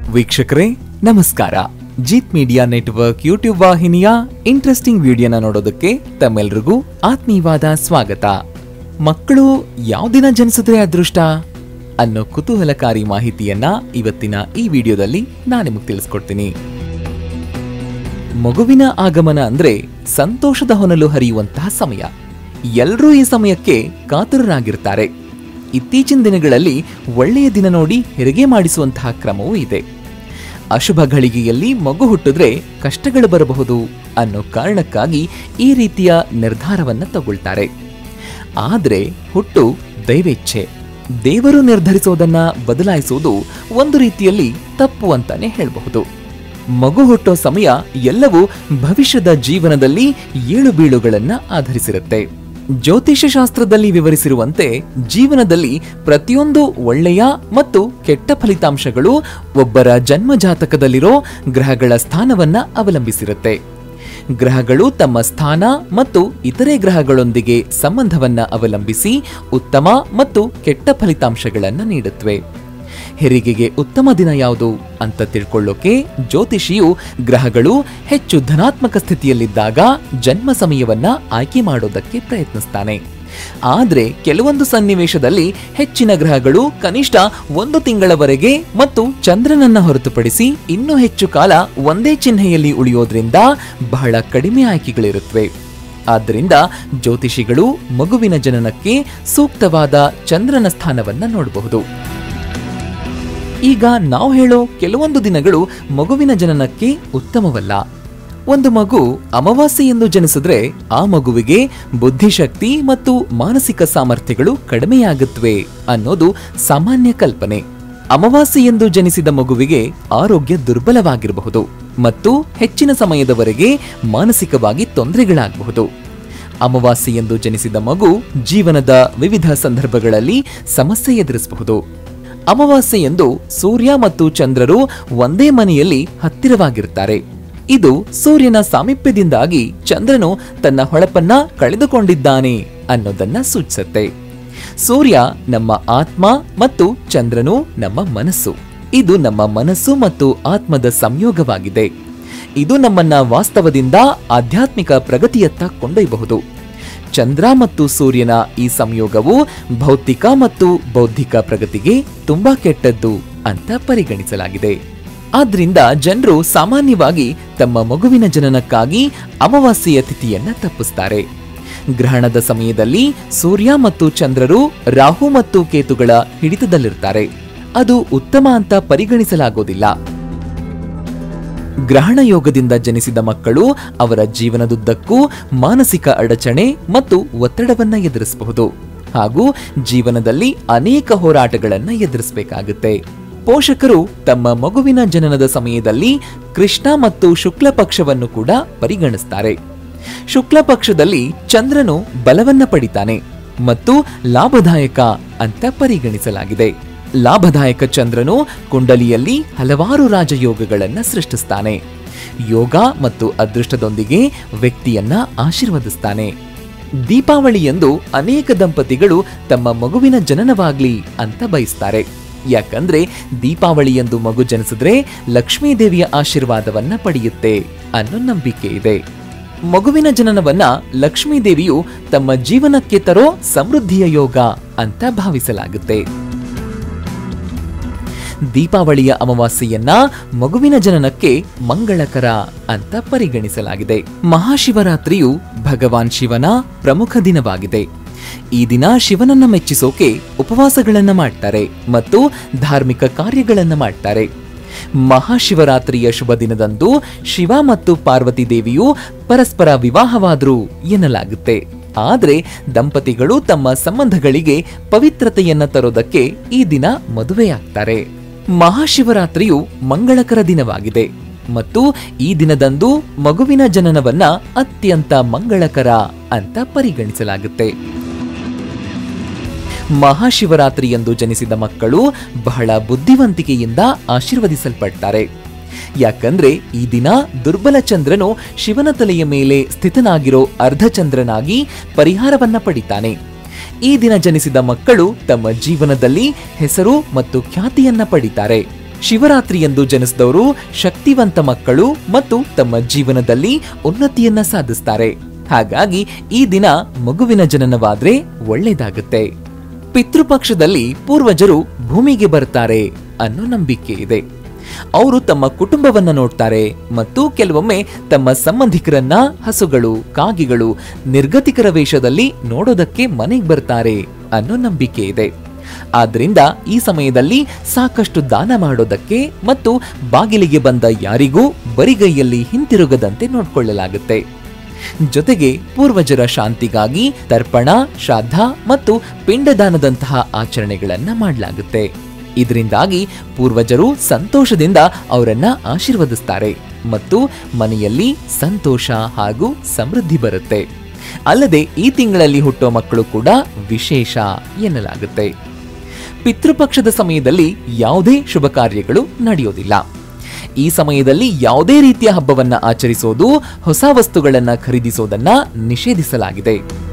ವೀಕ್ಷಕರೇ ನಮಸ್ಕಾರ. Jeet media network YouTube ವಾಹಿನಿಯ ಇಂಟ್ರೆಸ್ಟಿಂಗ್ ವಿಡಿಯೋನ ನೋಡೋದಕ್ಕೆ ತಮ್ಮೆಲ್ಲರಿಗೂ ಆತ್ಮೀಯವಾದ ಸ್ವಾಗತ. ಮಕ್ಕಳು ಯಾವ ದಿನ ಜನಿಸಿದ್ರೆ ಅದೃಷ್ಟ ಅನ್ನೋ ಕುತೂಹಲಕಾರಿ ಮಾಹಿತಿಯನ್ನ ಇವತ್ತಿನ ಈ ವಿಡಿಯೋದಲ್ಲಿ ನಾನು ನಿಮಗೆ ತಿಳಿಸ್ಕೊಡ್ತೀನಿ. ಮಗುವಿನ ಆಗಮನ ಅಂದ್ರೆ ಸಂತೋಷದ ಹೊನಲು ಹರಿಯುವಂತಹ ಸಮಯ. ಎಲ್ಲರೂ ಈ ಸಮಯಕ್ಕೆ ಕಾತುರರಾಗಿರ್ತಾರೆ. ಇತ್ತೀಚಿನ ದಿನಗಳಲ್ಲಿ ಒಳ್ಳೆಯ ದಿನ ನೋಡಿ ಹೆರಿಗೆ ಮಾಡಿಸುವಂತಹ ಕ್ರಮವೂ ಇದೆ. ಅಶುಭ ಘಳಿಗೆಯಲ್ಲಿ ಮಗು ಹುಟ್ಟಿದ್ರೆ ಕಷ್ಟಗಳು ಬರಬಹುದು ಅನ್ನೋ ಕಾರಣಕ್ಕಾಗಿ ಈ ರೀತಿಯ ನಿರ್ಧಾರವನ್ನ ತಗೊಳ್ತಾರೆ. ಆದ್ರೆ ಹುಟ್ಟು ದೈವೇಚ್ಛೆ. ದೇವರು ನಿರ್ಧರಿಸೋದನ್ನ ಬದಲಾಯಿಸೋದು ಒಂದು ರೀತಿಯಲ್ಲಿ ತಪ್ಪು ಅಂತಾನೆ ಹೇಳಬಹುದು. ಮಗು ಹುಟ್ಟೋ ಸಮಯ ಎಲ್ಲವೂ ಭವಿಷ್ಯದ ಜೀವನದಲ್ಲಿ ಏಳು ಬೀಳುಗಳನ್ನ ಆಧರಿಸಿರುತ್ತೆ. ಜ್ಯೋತಿಷ್ಯ ಶಾಸ್ತ್ರದಲ್ಲಿ ವಿವರಿಸಿರುವಂತೆ ಜೀವನದಲ್ಲಿ ಪ್ರತಿಯೊಂದು ಒಳ್ಳೆಯ ಮತ್ತು ಕೆಟ್ಟ ಫಲಿತಾಂಶಗಳು ಒಬ್ಬರ ಜನ್ಮ ಜಾತಕದಲ್ಲಿರೋ ಗ್ರಹಗಳ ಸ್ಥಾನವನ್ನ ಅವಲಂಬಿಸಿರುತ್ತೆ. ಗ್ರಹಗಳು ತಮ್ಮ ಸ್ಥಾನ ಮತ್ತು ಇತರೆ ಗ್ರಹಗಳೊಂದಿಗೆ ಸಂಬಂಧವನ್ನ ಅವಲಂಬಿಸಿ ಉತ್ತಮ ಮತ್ತು ಕೆಟ್ಟ ಫಲಿತಾಂಶಗಳನ್ನು ನೀಡುತ್ತವೆ. ಹೆರಿಗೆಗೆ ಉತ್ತಮ ದಿನ ಯಾವುದು ಅಂತ ತಿಳ್ಕೊಳ್ಳೋಕೆ ಜ್ಯೋತಿಷಿಯು ಗ್ರಹಗಳು ಹೆಚ್ಚು ಧನಾತ್ಮಕ ಸ್ಥಿತಿಯಲ್ಲಿದ್ದಾಗ ಜನ್ಮ ಸಮಯವನ್ನ ಆಯ್ಕೆ ಮಾಡೋದಕ್ಕೆ ಪ್ರಯತ್ನಿಸ್ತಾನೆ. ಆದ್ರೆ ಕೆಲವೊಂದು ಸನ್ನಿವೇಶದಲ್ಲಿ ಹೆಚ್ಚಿನ ಗ್ರಹಗಳು ಕನಿಷ್ಠ 1 ತಿಂಗಳವರೆಗೆ ಮತ್ತು ಚಂದ್ರನನ್ನ ಹೊರತುಪಡಿಸಿ ಇನ್ನೂ ಹೆಚ್ಚು ಕಾಲ ಒಂದೇ ಚಿಹ್ನೆಯಲ್ಲಿ ಉಳಿಯೋದ್ರಿಂದ ಬಹಳ ಕಡಿಮೆ ಆಯ್ಕೆಗಳಿರುತ್ತವೆ. ಆದ್ದರಿಂದ ಜ್ಯೋತಿಷಿಗಳು ಮಗುವಿನ ಜನನಕ್ಕೆ ಸೂಕ್ತವಾದ ಚಂದ್ರನ ಸ್ಥಾನವನ್ನ ನೋಡಬಹುದು. ಈಗ ನಾವು ಹೇಳೋ ಕೆಲವೊಂದು ದಿನಗಳು ಮಗುವಿನ ಜನನಕ್ಕೆ ಉತ್ತಮವಲ್ಲ. ಒಂದು ಮಗು ಅಮಾವಾಸ್ಯೆಯೆಂದು ಜನಿಸಿದ್ರೆ ಆ ಮಗುವಿಗೆ ಬುದ್ಧಿಶಕ್ತಿ ಮತ್ತು ಮಾನಸಿಕ ಸಾಮರ್ಥ್ಯಗಳು ಕಡಿಮೆಯಾಗುತ್ತವೆ ಅನ್ನೋದು ಸಾಮಾನ್ಯ ಕಲ್ಪನೆ. ಅಮಾವಾಸ್ಯೆಯೆಂದು ಜನಿಸಿದ ಮಗುವಿಗೆ ಆರೋಗ್ಯ ದುರ್ಬಲವಾಗಿರಬಹುದು ಮತ್ತು ಹೆಚ್ಚಿನ ಸಮಯದವರೆಗೆ ಮಾನಸಿಕವಾಗಿ ತೊಂದರೆಗಳಾಗಬಹುದು. ಅಮಾವಾಸ್ಯೆಯೆಂದು ಜನಿಸಿದ ಮಗು ಜೀವನದ ವಿವಿಧ ಸಂದರ್ಭಗಳಲ್ಲಿ ಸಮಸ್ಯೆ ಎದುರಿಸಬಹುದು. ಅಮಾವಾಸ್ಯೆಯೆಂದು ಸೂರ್ಯ ಮತ್ತು ಚಂದ್ರರು ಒಂದೇ ಮನೆಯಲ್ಲಿ ಹತ್ತಿರವಾಗಿರ್ತಾರೆ. ಇದು ಸೂರ್ಯನ ಸಾಮೀಪ್ಯದಿಂದಾಗಿ ಚಂದ್ರನು ತನ್ನ ಹೊಳಪನ್ನ ಕಳೆದುಕೊಂಡಿದ್ದಾನೆ ಅನ್ನೋದನ್ನ ಸೂಚಿಸುತ್ತೆ. ಸೂರ್ಯ ನಮ್ಮ ಆತ್ಮ ಮತ್ತು ಚಂದ್ರನು ನಮ್ಮ ಮನಸ್ಸು. ಇದು ನಮ್ಮ ಮನಸ್ಸು ಮತ್ತು ಆತ್ಮದ ಸಂಯೋಗವಾಗಿದೆ. ಇದು ನಮ್ಮನ್ನ ವಾಸ್ತವದಿಂದ ಆಧ್ಯಾತ್ಮಿಕ ಪ್ರಗತಿಯತ್ತ ಕೊಂಡೊಯ್ಯಬಹುದು. ಚಂದ್ರ ಮತ್ತು ಸೂರ್ಯನ ಈ ಸಂಯೋಗವು ಭೌತಿಕ ಮತ್ತು ಬೌದ್ಧಿಕ ಪ್ರಗತಿಗೆ ತುಂಬಾ ಕೆಟ್ಟದ್ದು ಅಂತ ಪರಿಗಣಿಸಲಾಗಿದೆ. ಆದ್ರಿಂದ ಜನರು ಸಾಮಾನ್ಯವಾಗಿ ತಮ್ಮ ಮಗುವಿನ ಜನನಕ್ಕಾಗಿ ಅಮಾವಾಸ್ಯೆಯ ತಿಥಿಯನ್ನ ತಪ್ಪಿಸ್ತಾರೆ. ಗ್ರಹಣದ ಸಮಯದಲ್ಲಿ ಸೂರ್ಯ ಮತ್ತು ಚಂದ್ರರು ರಾಹು ಮತ್ತು ಕೇತುಗಳ ಹಿಡಿತದಲ್ಲಿರ್ತಾರೆ. ಅದು ಉತ್ತಮ ಅಂತ ಪರಿಗಣಿಸಲಾಗೋದಿಲ್ಲ. ಗ್ರಹಣ ಯೋಗದಿಂದ ಜನಿಸಿದ ಮಕ್ಕಳು ಅವರ ಜೀವನದುದ್ದಕ್ಕೂ ಮಾನಸಿಕ ಅಡಚಣೆ ಮತ್ತು ಒತ್ತಡವನ್ನ ಎದುರಿಸಬಹುದು ಹಾಗೂ ಜೀವನದಲ್ಲಿ ಅನೇಕ ಹೋರಾಟಗಳನ್ನ ಎದುರಿಸಬೇಕಾಗುತ್ತೆ. ಪೋಷಕರು ತಮ್ಮ ಮಗುವಿನ ಜನನದ ಸಮಯದಲ್ಲಿ ಕೃಷ್ಣ ಮತ್ತು ಶುಕ್ಲ ಪಕ್ಷವನ್ನು ಕೂಡ ಪರಿಗಣಿಸ್ತಾರೆ. ಶುಕ್ಲ ಪಕ್ಷದಲ್ಲಿ ಚಂದ್ರನು ಬಲವನ್ನ ಪಡಿತಾನೆ ಮತ್ತು ಲಾಭದಾಯಕ ಅಂತ ಪರಿಗಣಿಸಲಾಗಿದೆ. ಲಾಭದಾಯಕ ಚಂದ್ರನು ಕುಂಡಲಿಯಲ್ಲಿ ಹಲವಾರು ರಾಜಯೋಗಗಳನ್ನ ಸೃಷ್ಟಿಸ್ತಾನೆ. ಯೋಗ ಮತ್ತು ಅದೃಷ್ಟದೊಂದಿಗೆ ವ್ಯಕ್ತಿಯನ್ನ ಆಶೀರ್ವದಿಸ್ತಾನೆ. ದೀಪಾವಳಿಯಂದು ಅನೇಕ ದಂಪತಿಗಳು ತಮ್ಮ ಮಗುವಿನ ಜನನವಾಗ್ಲಿ ಅಂತ ಬಯಸ್ತಾರೆ. ಯಾಕಂದ್ರೆ ದೀಪಾವಳಿಯಂದು ಮಗು ಜನಿಸಿದ್ರೆ ಲಕ್ಷ್ಮೀದೇವಿಯ ಆಶೀರ್ವಾದವನ್ನ ಪಡೆಯುತ್ತೆ ಅನ್ನೋ ನಂಬಿಕೆ ಇದೆ. ಮಗುವಿನ ಜನನವನ್ನ ಲಕ್ಷ್ಮೀದೇವಿಯು ತಮ್ಮ ಜೀವನಕ್ಕೆ ತರೋ ಸಮೃದ್ಧಿಯ ಯೋಗ ಅಂತ ಭಾವಿಸಲಾಗುತ್ತೆ. ದೀಪಾವಳಿಯ ಅಮಾವಾಸ್ಯೆಯನ್ನ ಮಗುವಿನ ಜನನಕ್ಕೆ ಮಂಗಳಕರ ಅಂತ ಪರಿಗಣಿಸಲಾಗಿದೆ. ಮಹಾಶಿವರಾತ್ರಿಯು ಭಗವಾನ್ ಶಿವನ ಪ್ರಮುಖ ದಿನವಾಗಿದೆ. ಈ ದಿನ ಶಿವನನ್ನ ಮೆಚ್ಚಿಸೋಕೆ ಉಪವಾಸಗಳನ್ನ ಮಾಡ್ತಾರೆ ಮತ್ತು ಧಾರ್ಮಿಕ ಕಾರ್ಯಗಳನ್ನ ಮಾಡ್ತಾರೆ. ಮಹಾಶಿವರಾತ್ರಿಯ ಶುಭ ದಿನದಂದು ಶಿವ ಮತ್ತು ಪಾರ್ವತಿ ದೇವಿಯು ಪರಸ್ಪರ ವಿವಾಹವಾದ್ರು ಎನ್ನಲಾಗುತ್ತೆ. ಆದ್ರೆ ದಂಪತಿಗಳು ತಮ್ಮ ಸಂಬಂಧಗಳಿಗೆ ಪವಿತ್ರತೆಯನ್ನ ತರೋದಕ್ಕೆ ಈ ದಿನ ಮದುವೆಯಾಗ್ತಾರೆ. ಮಹಾಶಿವರಾತ್ರಿಯು ಮಂಗಳಕರ ದಿನವಾಗಿದೆ ಮತ್ತು ಈ ದಿನದಂದು ಮಗುವಿನ ಜನನವನ್ನ ಅತ್ಯಂತ ಮಂಗಳಕರ ಅಂತ ಪರಿಗಣಿಸಲಾಗುತ್ತೆ. ಮಹಾಶಿವರಾತ್ರಿಯಂದು ಜನಿಸಿದ ಮಕ್ಕಳು ಬಹಳ ಬುದ್ಧಿವಂತಿಕೆಯಿಂದ ಆಶೀರ್ವದಿಸಲ್ಪಡ್ತಾರೆ. ಯಾಕಂದ್ರೆ ಈ ದಿನ ದುರ್ಬಲ ಚಂದ್ರನು ಶಿವನ ತಲೆಯ ಮೇಲೆ ಸ್ಥಿತನಾಗಿರೋ ಅರ್ಧಚಂದ್ರನಾಗಿ ಪರಿಹಾರವನ್ನ ಪಡಿತಾನೆ. ಈ ದಿನ ಜನಿಸಿದ ಮಕ್ಕಳು ತಮ್ಮ ಜೀವನದಲ್ಲಿ ಹೆಸರು ಮತ್ತು ಖ್ಯಾತಿಯನ್ನ ಪಡಿತಾರೆ. ಶಿವರಾತ್ರಿಯಂದು ಜನಿಸಿದವರು ಶಕ್ತಿವಂತ ಮಕ್ಕಳು ಮತ್ತು ತಮ್ಮ ಜೀವನದಲ್ಲಿ ಉನ್ನತಿಯನ್ನ ಸಾಧಿಸ್ತಾರೆ. ಹಾಗಾಗಿ ಈ ದಿನ ಮಗುವಿನ ಜನನವಾದ್ರೆ ಒಳ್ಳೇದಾಗುತ್ತೆ. ಪಿತೃಪಕ್ಷದಲ್ಲಿ ಪೂರ್ವಜರು ಭೂಮಿಗೆ ಬರ್ತಾರೆ ಅನ್ನೋ ನಂಬಿಕೆ ಇದೆ. ಅವರು ತಮ್ಮ ಕುಟುಂಬವನ್ನ ನೋಡ್ತಾರೆ ಮತ್ತು ಕೆಲವೊಮ್ಮೆ ತಮ್ಮ ಸಂಬಂಧಿಕರನ್ನ ಹಸುಗಳು, ಕಾಗೆಗಳು, ನಿರ್ಗತಿಕರ ವೇಷದಲ್ಲಿ ನೋಡೋದಕ್ಕೆ ಮನೆಗೆ ಬರ್ತಾರೆ ಅನ್ನೋ ನಂಬಿಕೆ ಇದೆ. ಆದ್ರಿಂದ ಈ ಸಮಯದಲ್ಲಿ ಸಾಕಷ್ಟು ದಾನ ಮಾಡೋದಕ್ಕೆ ಮತ್ತು ಬಾಗಿಲಿಗೆ ಬಂದ ಯಾರಿಗೂ ಬರಿಗೈಯಲ್ಲಿ ಹಿಂತಿರುಗದಂತೆ ನೋಡಿಕೊಳ್ಳಲಾಗುತ್ತೆ. ಜೊತೆಗೆ ಪೂರ್ವಜರ ಶಾಂತಿಗಾಗಿ ತರ್ಪಣ, ಶ್ರಾದ್ದ ಮತ್ತು ಪಿಂಡದಾನದಂತಹ ಆಚರಣೆಗಳನ್ನ ಮಾಡಲಾಗುತ್ತೆ. ಇದರಿಂದಾಗಿ ಪೂರ್ವಜರು ಸಂತೋಷದಿಂದ ಅವರನ್ನ ಆಶೀರ್ವದಿಸ್ತಾರೆ ಮತ್ತು ಮನೆಯಲ್ಲಿ ಸಂತೋಷ ಹಾಗೂ ಸಮೃದ್ಧಿ ಬರುತ್ತೆ. ಅಲ್ಲದೆ ಈ ತಿಂಗಳಲ್ಲಿ ಹುಟ್ಟೋ ಮಕ್ಕಳು ಕೂಡ ವಿಶೇಷ ಎನ್ನಲಾಗುತ್ತೆ. ಪಿತೃಪಕ್ಷದ ಸಮಯದಲ್ಲಿ ಯಾವುದೇ ಶುಭ ಕಾರ್ಯಗಳು ನಡೆಯೋದಿಲ್ಲ. ಈ ಸಮಯದಲ್ಲಿ ಯಾವುದೇ ರೀತಿಯ ಹಬ್ಬವನ್ನ ಆಚರಿಸೋದು, ಹೊಸ ವಸ್ತುಗಳನ್ನ ಖರೀದಿಸೋದನ್ನ ನಿಷೇಧಿಸಲಾಗಿದೆ.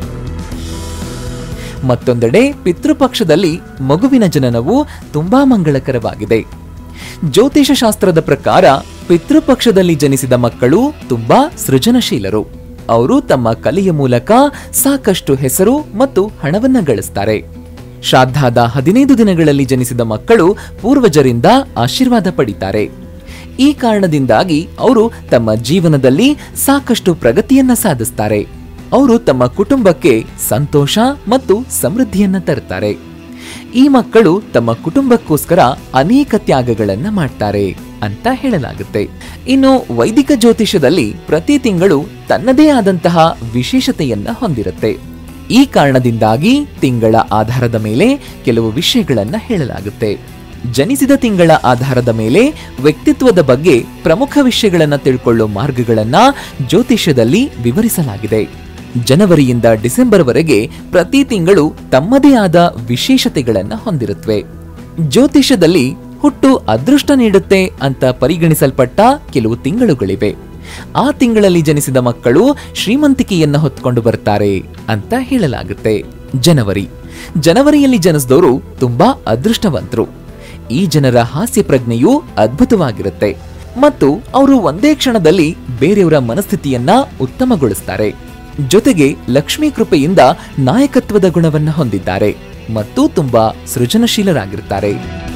ಮತ್ತೊಂದೆಡೆ ಪಿತೃಪಕ್ಷದಲ್ಲಿ ಮಗುವಿನ ಜನನವು ತುಂಬಾ ಮಂಗಳಕರವಾಗಿದೆ. ಜ್ಯೋತಿಷ ಶಾಸ್ತ್ರದ ಪ್ರಕಾರ ಪಿತೃಪಕ್ಷದಲ್ಲಿ ಜನಿಸಿದ ಮಕ್ಕಳು ತುಂಬಾ ಸೃಜನಶೀಲರು. ಅವರು ತಮ್ಮ ಕಲೆಯ ಮೂಲಕ ಸಾಕಷ್ಟು ಹೆಸರು ಮತ್ತು ಹಣವನ್ನ ಗಳಿಸ್ತಾರೆ. ಶ್ರಾದ್ದಾದ 15 ದಿನಗಳಲ್ಲಿ ಜನಿಸಿದ ಮಕ್ಕಳು ಪೂರ್ವಜರಿಂದ ಆಶೀರ್ವಾದ ಪಡಿತಾರೆ. ಈ ಕಾರಣದಿಂದಾಗಿ ಅವರು ತಮ್ಮ ಜೀವನದಲ್ಲಿ ಸಾಕಷ್ಟು ಪ್ರಗತಿಯನ್ನ ಸಾಧಿಸ್ತಾರೆ. ಅವರು ತಮ್ಮ ಕುಟುಂಬಕ್ಕೆ ಸಂತೋಷ ಮತ್ತು ಸಮೃದ್ಧಿಯನ್ನ ತರುತ್ತಾರೆ. ಈ ಮಕ್ಕಳು ತಮ್ಮ ಕುಟುಂಬಕ್ಕೋಸ್ಕರ ಅನೇಕ ತ್ಯಾಗಗಳನ್ನ ಮಾಡ್ತಾರೆ ಅಂತ ಹೇಳಲಾಗುತ್ತೆ. ಇನ್ನು ವೈದಿಕ ಜ್ಯೋತಿಷದಲ್ಲಿ ಪ್ರತಿ ತಿಂಗಳು ತನ್ನದೇ ಆದಂತಹ ವಿಶೇಷತೆಯನ್ನ ಹೊಂದಿರುತ್ತೆ. ಈ ಕಾರಣದಿಂದಾಗಿ ತಿಂಗಳ ಆಧಾರದ ಮೇಲೆ ಕೆಲವು ವಿಷಯಗಳನ್ನ ಹೇಳಲಾಗುತ್ತೆ. ಜನಿಸಿದ ತಿಂಗಳ ಆಧಾರದ ಮೇಲೆ ವ್ಯಕ್ತಿತ್ವದ ಬಗ್ಗೆ ಪ್ರಮುಖ ವಿಷಯಗಳನ್ನ ತಿಳ್ಕೊಳ್ಳೋ ಮಾರ್ಗಗಳನ್ನ ಜ್ಯೋತಿಷ್ಯದಲ್ಲಿ ವಿವರಿಸಲಾಗಿದೆ. ಜನವರಿಯಿಂದ ಡಿಸೆಂಬರ್ ವರೆಗೆ ಪ್ರತಿ ತಿಂಗಳು ತಮ್ಮದೇ ಆದ ವಿಶೇಷತೆಗಳನ್ನ ಹೊಂದಿರುತ್ತವೆ. ಜ್ಯೋತಿಷ್ಯದಲ್ಲಿ ಹುಟ್ಟು ಅದೃಷ್ಟ ನೀಡುತ್ತೆ ಅಂತ ಪರಿಗಣಿಸಲ್ಪಟ್ಟ ಕೆಲವು ತಿಂಗಳುಗಳಿವೆ. ಆ ತಿಂಗಳಲ್ಲಿ ಜನಿಸಿದ ಮಕ್ಕಳು ಶ್ರೀಮಂತಿಕೆಯನ್ನ ಹೊತ್ಕೊಂಡು ಬರ್ತಾರೆ ಅಂತ ಹೇಳಲಾಗುತ್ತೆ. ಜನವರಿಯಲ್ಲಿ ಜನಿಸಿದವರು ತುಂಬಾ ಅದೃಷ್ಟವಂತರು. ಈ ಜನರ ಹಾಸ್ಯ ಪ್ರಜ್ಞೆಯು ಅದ್ಭುತವಾಗಿರುತ್ತೆ ಮತ್ತು ಅವರು ಒಂದೇ ಕ್ಷಣದಲ್ಲಿ ಬೇರೆಯವರ ಮನಸ್ಥಿತಿಯನ್ನ ಉತ್ತಮಗೊಳಿಸ್ತಾರೆ. ಜೊತೆಗೆ ಲಕ್ಷ್ಮೀ ಕೃಪೆಯಿಂದ ನಾಯಕತ್ವದ ಗುಣವನ್ನ ಹೊಂದಿದ್ದಾರೆ ಮತ್ತು ತುಂಬಾ ಸೃಜನಶೀಲರಾಗಿರ್ತಾರೆ.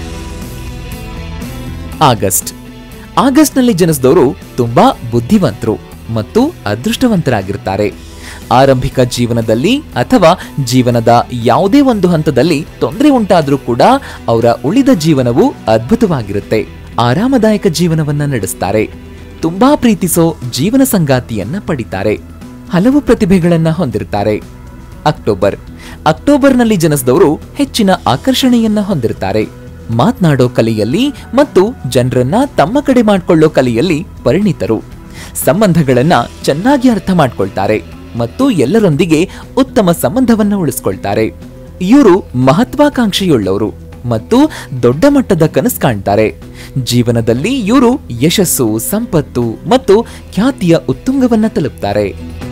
ಆಗಸ್ಟ್ನಲ್ಲಿ ಜನಿಸಿದವರು ತುಂಬಾ ಬುದ್ಧಿವಂತರು ಮತ್ತು ಅದೃಷ್ಟವಂತರಾಗಿರ್ತಾರೆ. ಆರಂಭಿಕ ಜೀವನದಲ್ಲಿ ಅಥವಾ ಜೀವನದ ಯಾವುದೇ ಒಂದು ಹಂತದಲ್ಲಿ ತೊಂದರೆ ಉಂಟಾದ್ರೂ ಕೂಡ ಅವರ ಉಳಿದ ಜೀವನವು ಅದ್ಭುತವಾಗಿರುತ್ತೆ. ಆರಾಮದಾಯಕ ಜೀವನವನ್ನ ನಡೆಸ್ತಾರೆ. ತುಂಬಾ ಪ್ರೀತಿಸೋ ಜೀವನ ಸಂಗಾತಿಯನ್ನ ಪಡಿತಾರೆ. ಹಲವು ಪ್ರತಿಭೆಗಳನ್ನ ಹೊಂದಿರ್ತಾರೆ. ಅಕ್ಟೋಬರ್ನಲ್ಲಿ ಜನಿಸಿದವರು ಹೆಚ್ಚಿನ ಆಕರ್ಷಣೆಯನ್ನ ಹೊಂದಿರ್ತಾರೆ. ಮಾತನಾಡೋ ಕಲೆಯಲ್ಲಿ ಮತ್ತು ಜನರನ್ನ ತಮ್ಮ ಕಡೆ ಮಾಡ್ಕೊಳ್ಳೋ ಕಲೆಯಲ್ಲಿ ಪರಿಣಿತರು. ಸಂಬಂಧಗಳನ್ನ ಚೆನ್ನಾಗಿ ಅರ್ಥ ಮಾಡ್ಕೊಳ್ತಾರೆ ಮತ್ತು ಎಲ್ಲರೊಂದಿಗೆ ಉತ್ತಮ ಸಂಬಂಧವನ್ನ ಉಳಿಸ್ಕೊಳ್ತಾರೆ. ಇವರು ಮಹತ್ವಾಕಾಂಕ್ಷೆಯುಳ್ಳವರು ಮತ್ತು ದೊಡ್ಡ ಮಟ್ಟದ ಕನಸು ಕಾಣ್ತಾರೆ. ಜೀವನದಲ್ಲಿ ಇವರು ಯಶಸ್ಸು, ಸಂಪತ್ತು ಮತ್ತು ಖ್ಯಾತಿಯ ಉತ್ತುಂಗವನ್ನ ತಲುಪ್ತಾರೆ.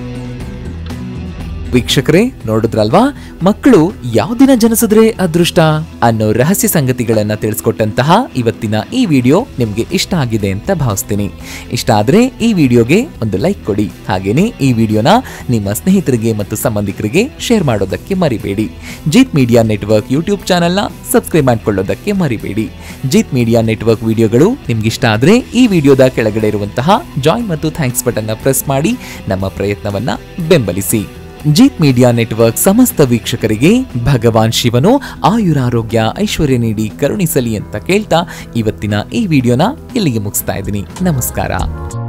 ವೀಕ್ಷಕರೇ, ನೋಡಿದ್ರಲ್ವಾ, ಮಕ್ಕಳು ಯಾವ ದಿನ ಜನಿಸಿದ್ರೆ ಅದೃಷ್ಟ ಅನ್ನೋ ರಹಸ್ಯ ಸಂಗತಿಗಳನ್ನ ತಿಳಿಸ್ಕೊಟ್ಟಂತಹ ಇವತ್ತಿನ ಈ ವಿಡಿಯೋ ನಿಮ್ಗೆ ಇಷ್ಟ ಆಗಿದೆ ಅಂತ ಭಾವಿಸ್ತೀನಿ. ಇಷ್ಟ ಆದ್ರೆ ಈ ವಿಡಿಯೋಗೆ ಒಂದು ಲೈಕ್ ಕೊಡಿ. ಹಾಗೇನೆ ಈ ವಿಡಿಯೋನ ನಿಮ್ಮ ಸ್ನೇಹಿತರಿಗೆ ಮತ್ತು ಸಂಬಂಧಿಕರಿಗೆ ಶೇರ್ ಮಾಡೋದಕ್ಕೆ ಮರಿಬೇಡಿ. ಜೀತ್ ಮೀಡಿಯಾ ನೆಟ್ವರ್ಕ್ ಯೂಟ್ಯೂಬ್ ಚಾನೆಲ್ನ ಸಬ್ಸ್ಕ್ರೈಬ್ ಮಾಡ್ಕೊಳ್ಳೋದಕ್ಕೆ ಮರಿಬೇಡಿ. ಜೀತ್ ಮೀಡಿಯಾ ನೆಟ್ವರ್ಕ್ ವಿಡಿಯೋಗಳು ನಿಮ್ಗಿಷ್ಟ ಆದ್ರೆ ಈ ವಿಡಿಯೋದ ಕೆಳಗಡೆ ಇರುವಂತಹ ಜಾಯಿನ್ ಮತ್ತು ಥ್ಯಾಂಕ್ಸ್ ಬಟನ್ ಪ್ರೆಸ್ ಮಾಡಿ ನಮ್ಮ ಪ್ರಯತ್ನವನ್ನ ಬೆಂಬಲಿಸಿ. ಜೀತ್ ಮೀಡಿಯಾ ನೆಟ್ವರ್ಕ್ ಸಮಸ್ತ ವೀಕ್ಷಕರಿಗೆ ಭಗವಾನ್ ಶಿವನು ಆಯುರಾರೋಗ್ಯ ಐಶ್ವರ್ಯ ನೀಡಿ ಕರುಣಿಸಲಿ ಅಂತ ಕೇಳ್ತಾ ಇವತ್ತಿನ ಈ ವಿಡಿಯೋನ ಇಲ್ಲಿಗೆ ಮುಗಿಸ್ತಾ ಇದ್ದೀನಿ. ನಮಸ್ಕಾರ.